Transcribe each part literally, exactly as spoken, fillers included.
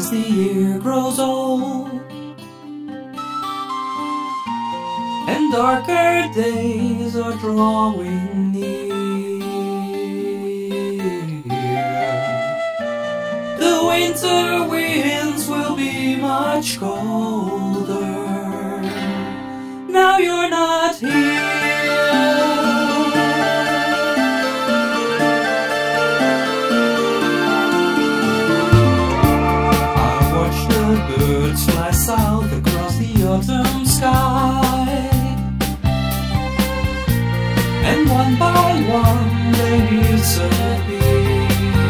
the year grows old and darker days are drawing near, the winter winds will be much colder. Now you're not here. Birds fly south across the autumn sky, and one by one they disappear.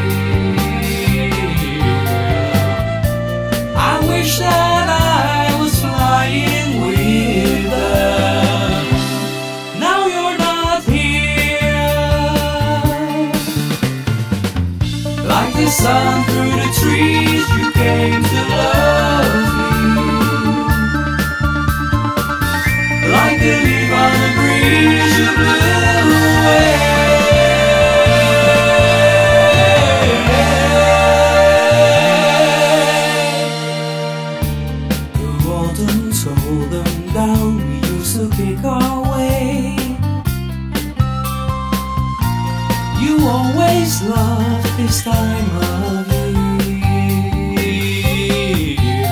I wish that I was flying with them. Now you're not here. Like the sun through the trees, you came to love me. Like the leaf on the breeze, you blew away. The autumn's cold and down, we used to pick our way. You always loved this time of year.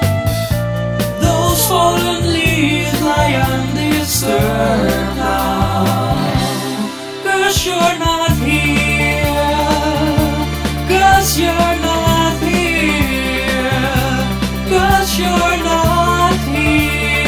Those fallen leaves lie undisturbed now, 'cause you're not here, 'cause you're not here, 'cause you're not here.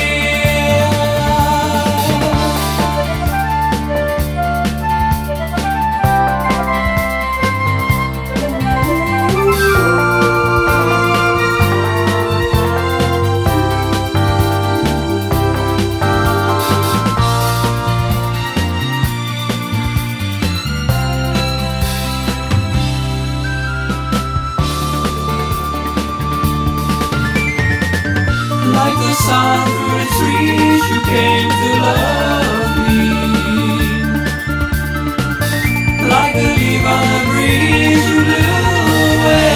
Like the sun through the trees, you came to love me. Like the leaf on the breeze, you blew away.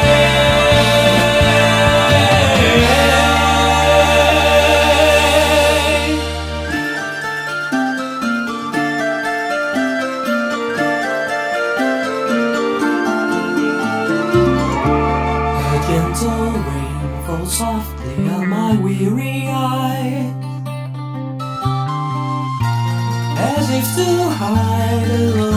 A gentle rain falls softly on my weary eye, as if to hide a